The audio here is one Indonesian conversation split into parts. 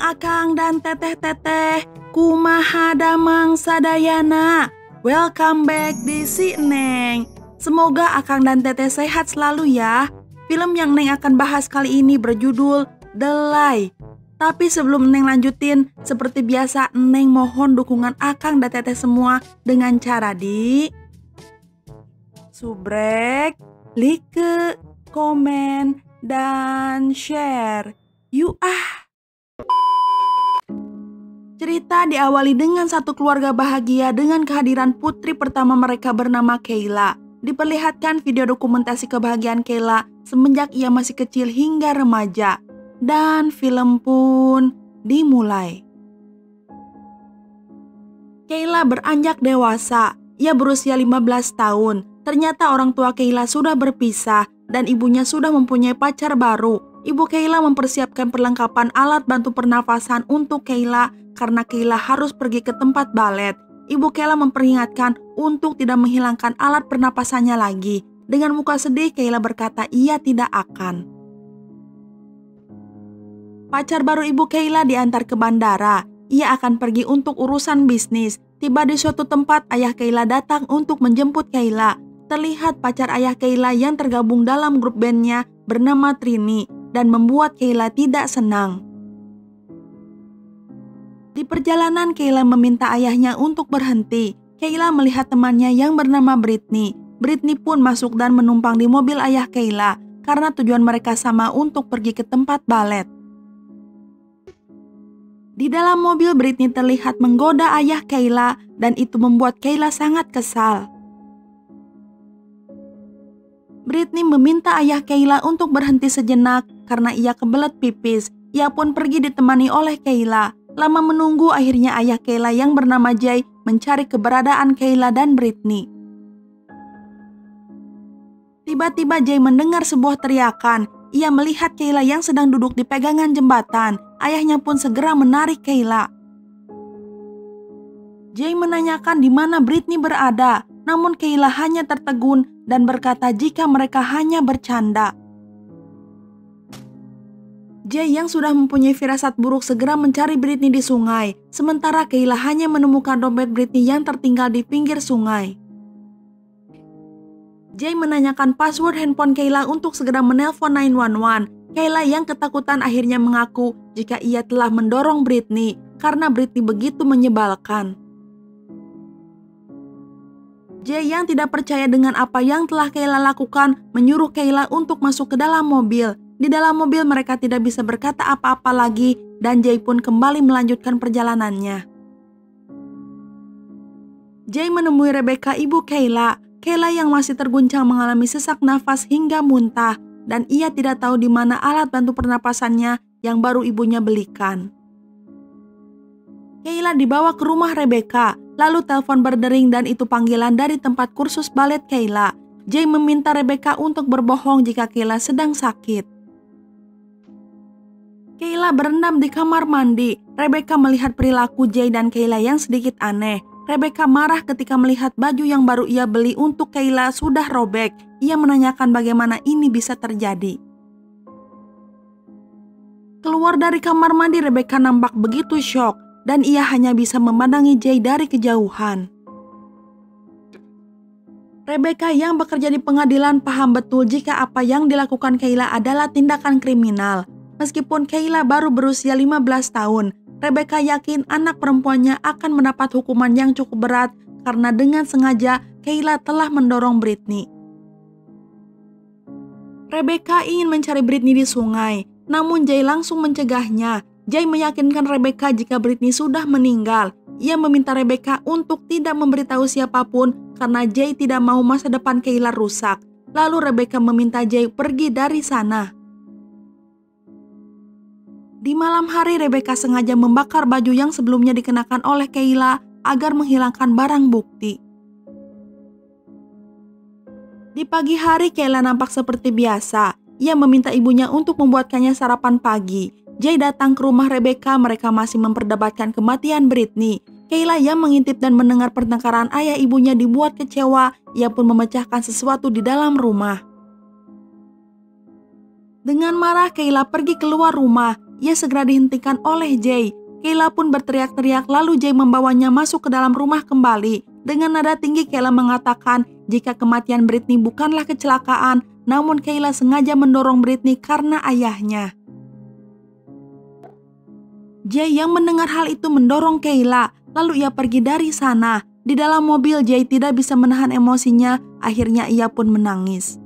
Akang dan teteh-teteh, kumaha damang sadayana. Welcome back di Si Neng. Semoga Akang dan teteh sehat selalu ya. Film yang Neng akan bahas kali ini berjudul The Lie. Tapi sebelum Neng lanjutin, seperti biasa Neng mohon dukungan Akang dan teteh semua dengan cara di subrek, like, komen, dan share. Yuk ah! Cerita diawali dengan satu keluarga bahagia dengan kehadiran putri pertama mereka bernama Kayla. Diperlihatkan video dokumentasi kebahagiaan Kayla semenjak ia masih kecil hingga remaja. Dan film pun dimulai. Kayla beranjak dewasa. Ia berusia 15 tahun. Ternyata orang tua Kayla sudah berpisah dan ibunya sudah mempunyai pacar baru. Ibu Kayla mempersiapkan perlengkapan alat bantu pernafasan untuk Kayla karena Kayla harus pergi ke tempat balet. Ibu Kayla memperingatkan untuk tidak menghilangkan alat pernapasannya lagi. Dengan muka sedih, Kayla berkata ia tidak akan. Pacar baru ibu Kayla diantar ke bandara. Ia akan pergi untuk urusan bisnis. Tiba di suatu tempat, ayah Kayla datang untuk menjemput Kayla. Terlihat pacar ayah Kayla yang tergabung dalam grup bandnya bernama Trini dan membuat Kayla tidak senang. Di perjalanan, Kayla meminta ayahnya untuk berhenti. Kayla melihat temannya yang bernama Britney. Britney pun masuk dan menumpang di mobil ayah Kayla karena tujuan mereka sama untuk pergi ke tempat balet. Di dalam mobil, Britney terlihat menggoda ayah Kayla dan itu membuat Kayla sangat kesal. Britney meminta ayah Kayla untuk berhenti sejenak karena ia kebelet pipis. Ia pun pergi ditemani oleh Kayla. Lama menunggu, akhirnya ayah Kayla yang bernama Jay mencari keberadaan Kayla dan Britney. Tiba-tiba Jay mendengar sebuah teriakan. Ia melihat Kayla yang sedang duduk di pegangan jembatan. Ayahnya pun segera menarik Kayla. Jay menanyakan di mana Britney berada, namun Kayla hanya tertegun dan berkata jika mereka hanya bercanda. Jay yang sudah mempunyai firasat buruk segera mencari Britney di sungai, sementara Kayla hanya menemukan dompet Britney yang tertinggal di pinggir sungai. Jay menanyakan password handphone Kayla untuk segera menelpon 911. Kayla yang ketakutan akhirnya mengaku jika ia telah mendorong Britney karena Britney begitu menyebalkan. Jay yang tidak percaya dengan apa yang telah Kayla lakukan menyuruh Kayla untuk masuk ke dalam mobil. Di dalam mobil mereka tidak bisa berkata apa-apa lagi dan Jay pun kembali melanjutkan perjalanannya. Jay menemui Rebecca, ibu Kayla. Kayla yang masih terguncang mengalami sesak nafas hingga muntah dan ia tidak tahu di mana alat bantu pernapasannya yang baru ibunya belikan. Kayla dibawa ke rumah Rebecca, lalu telepon berdering dan itu panggilan dari tempat kursus balet Kayla. Jay meminta Rebecca untuk berbohong jika Kayla sedang sakit. Kayla berendam di kamar mandi. Rebecca melihat perilaku Jay dan Kayla yang sedikit aneh. Rebecca marah ketika melihat baju yang baru ia beli untuk Kayla sudah robek. Ia menanyakan bagaimana ini bisa terjadi. Keluar dari kamar mandi, Rebecca nampak begitu syok dan ia hanya bisa memandangi Jay dari kejauhan. Rebecca yang bekerja di pengadilan paham betul jika apa yang dilakukan Kayla adalah tindakan kriminal. Meskipun Kayla baru berusia 15 tahun, Rebecca yakin anak perempuannya akan mendapat hukuman yang cukup berat karena dengan sengaja Kayla telah mendorong Britney. Rebecca ingin mencari Britney di sungai, namun Jay langsung mencegahnya. Jay meyakinkan Rebecca jika Britney sudah meninggal. Ia meminta Rebecca untuk tidak memberitahu siapapun karena Jay tidak mau masa depan Kayla rusak. Lalu Rebecca meminta Jay pergi dari sana. Di malam hari, Rebecca sengaja membakar baju yang sebelumnya dikenakan oleh Kayla agar menghilangkan barang bukti. Di pagi hari, Kayla nampak seperti biasa. Ia meminta ibunya untuk membuatkannya sarapan pagi. Jay datang ke rumah Rebecca, mereka masih memperdebatkan kematian Britney. Kayla yang mengintip dan mendengar pertengkaran ayah ibunya dibuat kecewa. Ia pun memecahkan sesuatu di dalam rumah. Dengan marah, Kayla pergi keluar rumah. ia segera dihentikan oleh Jay. Kayla pun berteriak-teriak lalu Jay membawanya masuk ke dalam rumah kembali. Dengan nada tinggi Kayla mengatakan jika kematian Britney bukanlah kecelakaan, namun Kayla sengaja mendorong Britney karena ayahnya. Jay yang mendengar hal itu mendorong Kayla, lalu ia pergi dari sana. Di dalam mobil Jay tidak bisa menahan emosinya, akhirnya ia pun menangis.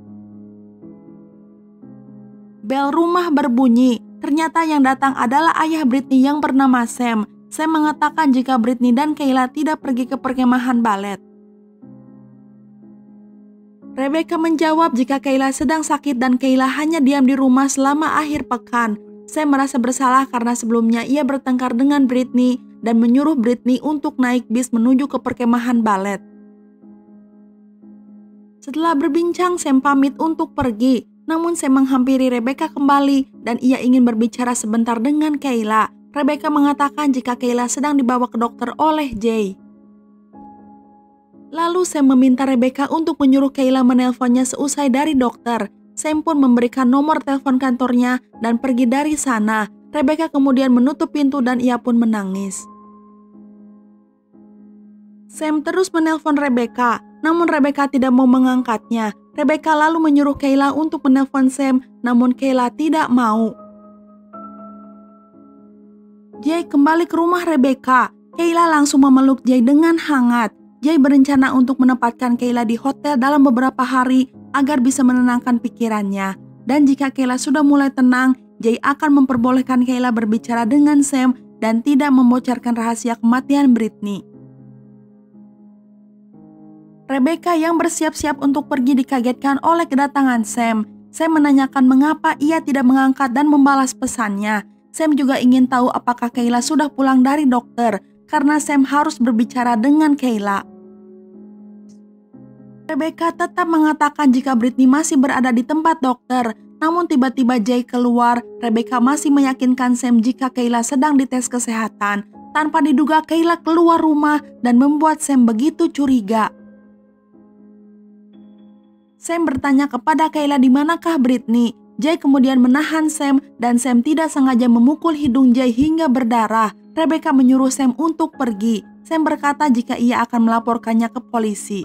Bel rumah berbunyi. Ternyata yang datang adalah ayah Britney yang bernama Sam. Sam mengatakan jika Britney dan Kayla tidak pergi ke perkemahan balet. Rebecca menjawab jika Kayla sedang sakit dan Kayla hanya diam di rumah selama akhir pekan. Sam merasa bersalah karena sebelumnya ia bertengkar dengan Britney dan menyuruh Britney untuk naik bis menuju ke perkemahan balet. Setelah berbincang, Sam pamit untuk pergi. Namun Sam menghampiri Rebecca kembali dan ia ingin berbicara sebentar dengan Kayla. Rebecca mengatakan jika Kayla sedang dibawa ke dokter oleh Jay. Lalu Sam meminta Rebecca untuk menyuruh Kayla menelponnya seusai dari dokter. Sam pun memberikan nomor telepon kantornya dan pergi dari sana. Rebecca kemudian menutup pintu dan ia pun menangis. Sam terus menelpon Rebecca, namun Rebecca tidak mau mengangkatnya. Rebecca lalu menyuruh Kayla untuk menelpon Sam, namun Kayla tidak mau. Jay kembali ke rumah Rebecca. Kayla langsung memeluk Jay dengan hangat. Jay berencana untuk menempatkan Kayla di hotel dalam beberapa hari agar bisa menenangkan pikirannya. Dan jika Kayla sudah mulai tenang, Jay akan memperbolehkan Kayla berbicara dengan Sam dan tidak membocorkan rahasia kematian Britney. Rebecca yang bersiap-siap untuk pergi dikagetkan oleh kedatangan Sam. Sam menanyakan mengapa ia tidak mengangkat dan membalas pesannya. Sam juga ingin tahu apakah Kayla sudah pulang dari dokter, karena Sam harus berbicara dengan Kayla. Rebecca tetap mengatakan jika Britney masih berada di tempat dokter, namun tiba-tiba Jay keluar. Rebecca masih meyakinkan Sam jika Kayla sedang dites kesehatan. Tanpa diduga Kayla keluar rumah dan membuat Sam begitu curiga. Sam bertanya kepada Kayla di manakah Britney. Jay kemudian menahan Sam dan Sam tidak sengaja memukul hidung Jay hingga berdarah. Rebecca menyuruh Sam untuk pergi. Sam berkata jika ia akan melaporkannya ke polisi.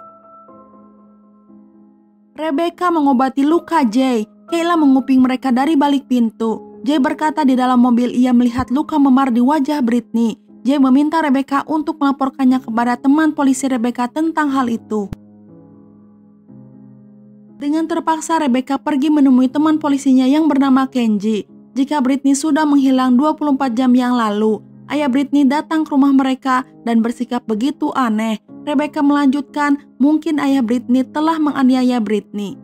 Rebecca mengobati luka Jay. Kayla menguping mereka dari balik pintu. Jay berkata di dalam mobil ia melihat luka memar di wajah Britney. Jay meminta Rebecca untuk melaporkannya kepada teman polisi Rebecca tentang hal itu. Dengan terpaksa Rebecca pergi menemui teman polisinya yang bernama Kenji. Jika Britney sudah menghilang 24 jam yang lalu, ayah Britney datang ke rumah mereka dan bersikap begitu aneh. Rebecca melanjutkan, mungkin ayah Britney telah menganiaya Britney.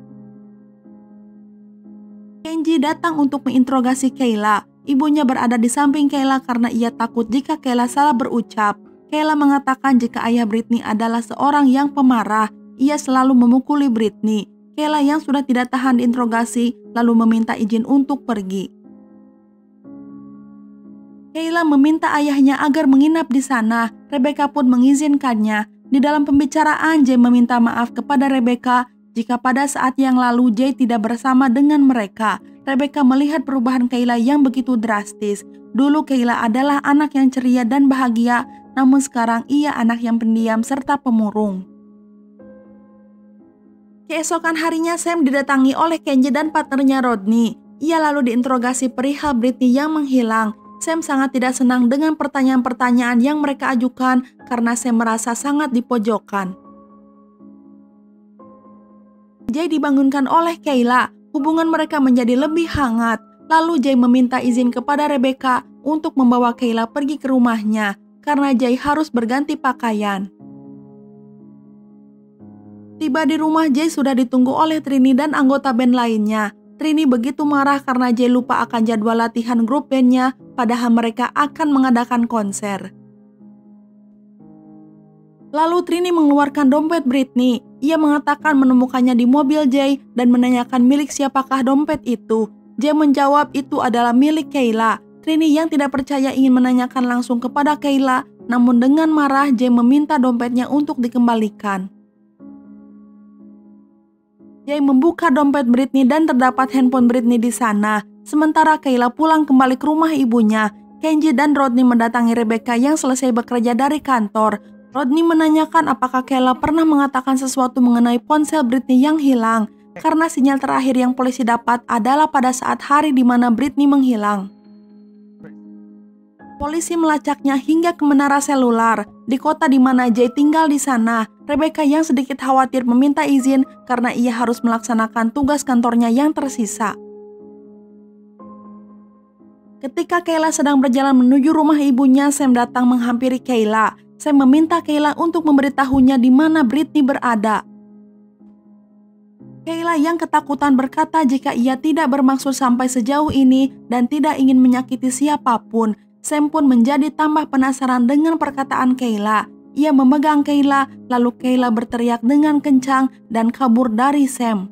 Kenji datang untuk menginterogasi Kayla. Ibunya berada di samping Kayla karena ia takut jika Kayla salah berucap. Kayla mengatakan jika ayah Britney adalah seorang yang pemarah, ia selalu memukuli Britney. Kayla yang sudah tidak tahan diinterogasi lalu meminta izin untuk pergi. Kayla meminta ayahnya agar menginap di sana. Rebecca pun mengizinkannya. Di dalam pembicaraan, Jay meminta maaf kepada Rebecca jika pada saat yang lalu Jay tidak bersama dengan mereka. Rebecca melihat perubahan Kayla yang begitu drastis. Dulu Kayla adalah anak yang ceria dan bahagia, namun sekarang ia anak yang pendiam serta pemurung. Keesokan harinya Sam didatangi oleh Kenji dan partnernya Rodney. Ia lalu diinterogasi perihal Britney yang menghilang. Sam sangat tidak senang dengan pertanyaan-pertanyaan yang mereka ajukan karena Sam merasa sangat dipojokkan. Jay dibangunkan oleh Kayla. Hubungan mereka menjadi lebih hangat. Lalu Jay meminta izin kepada Rebecca untuk membawa Kayla pergi ke rumahnya karena Jay harus berganti pakaian. Tiba di rumah, Jay sudah ditunggu oleh Trini dan anggota band lainnya. Trini begitu marah karena Jay lupa akan jadwal latihan grup bandnya, padahal mereka akan mengadakan konser. Lalu Trini mengeluarkan dompet Britney. Ia mengatakan menemukannya di mobil Jay dan menanyakan milik siapakah dompet itu. Jay menjawab itu adalah milik Kayla. Trini yang tidak percaya ingin menanyakan langsung kepada Kayla, namun dengan marah Jay meminta dompetnya untuk dikembalikan. Jay membuka dompet Britney dan terdapat handphone Britney di sana. Sementara Kayla pulang kembali ke rumah ibunya, Kenji dan Rodney mendatangi Rebecca yang selesai bekerja dari kantor. Rodney menanyakan apakah Kayla pernah mengatakan sesuatu mengenai ponsel Britney yang hilang, karena sinyal terakhir yang polisi dapat adalah pada saat hari di mana Britney menghilang. Polisi melacaknya hingga ke menara selular di kota di mana Jay tinggal di sana. Rebecca yang sedikit khawatir meminta izin karena ia harus melaksanakan tugas kantornya yang tersisa. Ketika Kayla sedang berjalan menuju rumah ibunya, Sam datang menghampiri Kayla. Sam meminta Kayla untuk memberitahunya di mana Britney berada. Kayla yang ketakutan berkata jika ia tidak bermaksud sampai sejauh ini dan tidak ingin menyakiti siapapun. Sam pun menjadi tambah penasaran dengan perkataan Kayla. Ia memegang Kayla, lalu Kayla berteriak dengan kencang dan kabur dari Sam.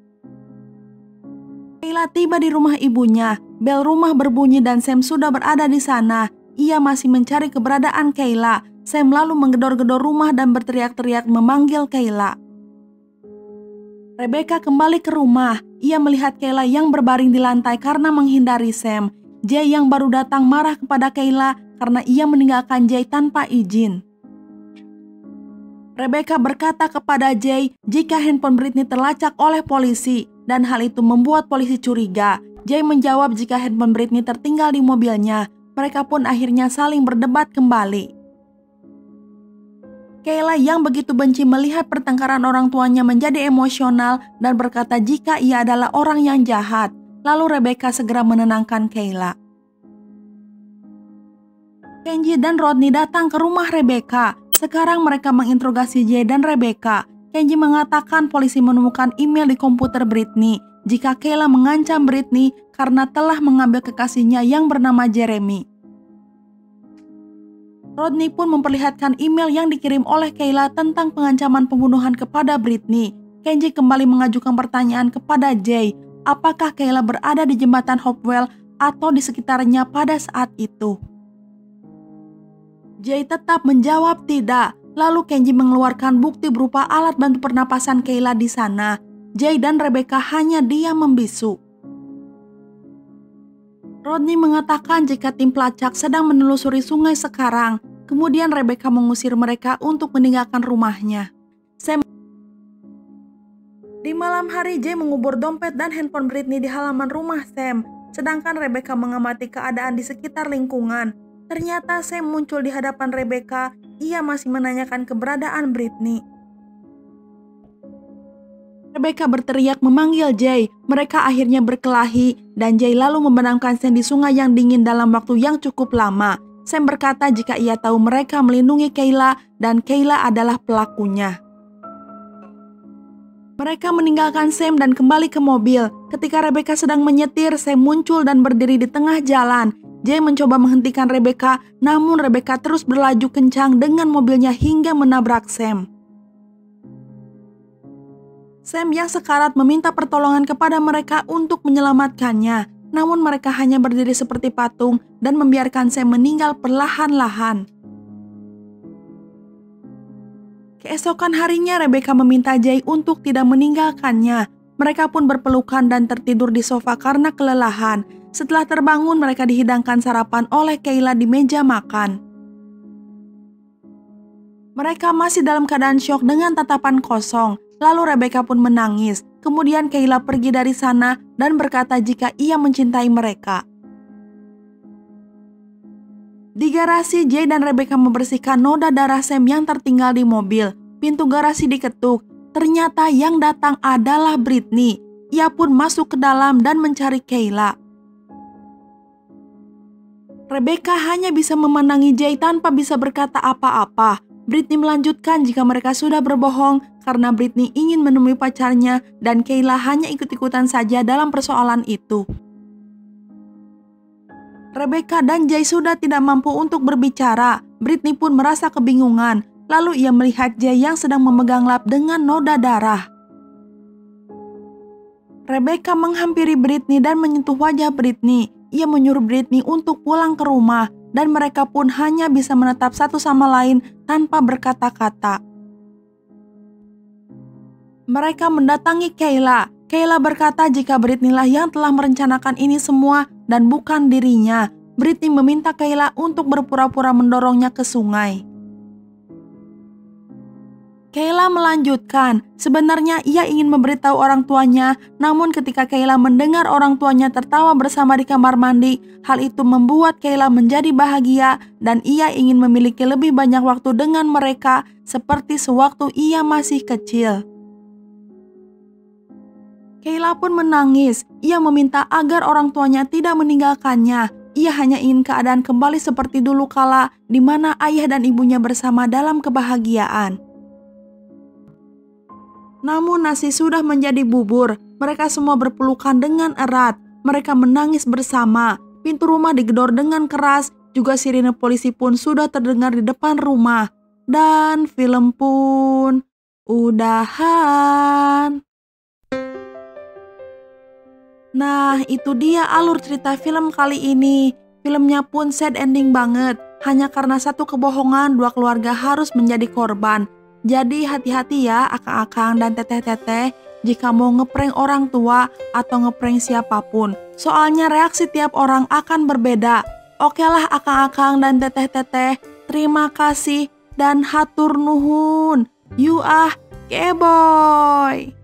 Kayla tiba di rumah ibunya. Bel rumah berbunyi dan Sam sudah berada di sana. Ia masih mencari keberadaan Kayla. Sam lalu menggedor-gedor rumah dan berteriak-teriak memanggil Kayla. Rebecca kembali ke rumah. Ia melihat Kayla yang berbaring di lantai karena menghindari Sam. Jay yang baru datang marah kepada Kayla karena ia meninggalkan Jay tanpa izin. Rebecca berkata kepada Jay jika handphone Britney terlacak oleh polisi dan hal itu membuat polisi curiga. Jay menjawab jika handphone Britney tertinggal di mobilnya. Mereka pun akhirnya saling berdebat kembali. Kayla yang begitu benci melihat pertengkaran orang tuanya menjadi emosional dan berkata jika ia adalah orang yang jahat. Lalu Rebecca segera menenangkan Kayla. Kenji dan Rodney datang ke rumah Rebecca. Sekarang mereka menginterogasi Jay dan Rebecca. Kenji mengatakan polisi menemukan email di komputer Britney jika Kayla mengancam Britney karena telah mengambil kekasihnya yang bernama Jeremy. Rodney pun memperlihatkan email yang dikirim oleh Kayla tentang pengancaman pembunuhan kepada Britney. Kenji kembali mengajukan pertanyaan kepada Jay, apakah Kayla berada di jembatan Hopewell atau di sekitarnya pada saat itu. Jay tetap menjawab tidak. Lalu Kenji mengeluarkan bukti berupa alat bantu pernapasan Kayla di sana. Jay dan Rebecca hanya diam membisu. Rodney mengatakan jika tim pelacak sedang menelusuri sungai sekarang. Kemudian Rebecca mengusir mereka untuk meninggalkan rumahnya. Di malam hari, Jay mengubur dompet dan handphone Britney di halaman rumah Sam. Sedangkan Rebecca mengamati keadaan di sekitar lingkungan. Ternyata Sam muncul di hadapan Rebecca. Ia masih menanyakan keberadaan Britney. Rebecca berteriak memanggil Jay. Mereka akhirnya berkelahi dan Jay lalu membenamkan Sam di sungai yang dingin dalam waktu yang cukup lama. Sam berkata jika ia tahu mereka melindungi Kayla dan Kayla adalah pelakunya. Mereka meninggalkan Sam dan kembali ke mobil. Ketika Rebecca sedang menyetir, Sam muncul dan berdiri di tengah jalan. Jay mencoba menghentikan Rebecca, namun Rebecca terus berlaju kencang dengan mobilnya hingga menabrak Sam. Sam yang sekarat meminta pertolongan kepada mereka untuk menyelamatkannya, namun mereka hanya berdiri seperti patung dan membiarkan Sam meninggal perlahan-lahan. Keesokan harinya Rebecca meminta Jay untuk tidak meninggalkannya. Mereka pun berpelukan dan tertidur di sofa karena kelelahan. Setelah terbangun, mereka dihidangkan sarapan oleh Kayla di meja makan. Mereka masih dalam keadaan syok dengan tatapan kosong. Lalu Rebecca pun menangis. Kemudian Kayla pergi dari sana dan berkata jika ia mencintai mereka. Di garasi, Jay dan Rebecca membersihkan noda darah Sam yang tertinggal di mobil. Pintu garasi diketuk. Ternyata yang datang adalah Britney. Ia pun masuk ke dalam dan mencari Kayla. Rebecca hanya bisa memandangi Jay tanpa bisa berkata apa-apa. Britney melanjutkan jika mereka sudah berbohong karena Britney ingin menemui pacarnya dan Kayla hanya ikut-ikutan saja dalam persoalan itu. Rebecca dan Jay sudah tidak mampu untuk berbicara. Britney pun merasa kebingungan. Lalu ia melihat Jay yang sedang memegang lap dengan noda darah. Rebecca menghampiri Britney dan menyentuh wajah Britney. Ia menyuruh Britney untuk pulang ke rumah dan mereka pun hanya bisa menatap satu sama lain tanpa berkata-kata. Mereka mendatangi Kayla. Kayla berkata jika Britney lah yang telah merencanakan ini semua dan bukan dirinya. Britney meminta Kayla untuk berpura-pura mendorongnya ke sungai. Kayla melanjutkan, sebenarnya ia ingin memberitahu orang tuanya, namun ketika Kayla mendengar orang tuanya tertawa bersama di kamar mandi, hal itu membuat Kayla menjadi bahagia dan ia ingin memiliki lebih banyak waktu dengan mereka seperti sewaktu ia masih kecil. Kayla pun menangis. Ia meminta agar orang tuanya tidak meninggalkannya. Ia hanya ingin keadaan kembali seperti dulu kala di mana ayah dan ibunya bersama dalam kebahagiaan. Namun nasi sudah menjadi bubur. Mereka semua berpelukan dengan erat. Mereka menangis bersama. Pintu rumah digedor dengan keras. Juga sirine polisi pun sudah terdengar di depan rumah. Dan film pun udahan. Nah, itu dia alur cerita film kali ini. Filmnya pun sad ending banget. Hanya karena satu kebohongan, dua keluarga harus menjadi korban. Jadi hati-hati ya akang-akang dan teteh-teteh jika mau ngeprank orang tua atau ngeprank siapapun. Soalnya reaksi tiap orang akan berbeda. Oke lah akang-akang dan teteh-teteh, terima kasih dan hatur nuhun. You keboy.